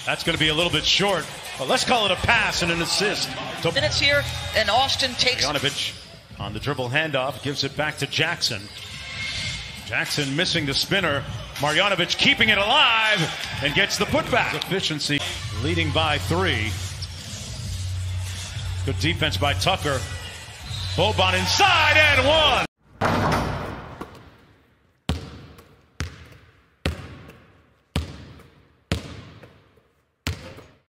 That's going to be a little bit short, but let's call it a pass and an assist. Minutes here, and Austin takes. Marjanovic on the dribble handoff, gives it back to Jackson. Jackson missing the spinner. Marjanovic keeping it alive and gets the putback. Efficiency, leading by 3. Good defense by Tucker. Boban inside and 1.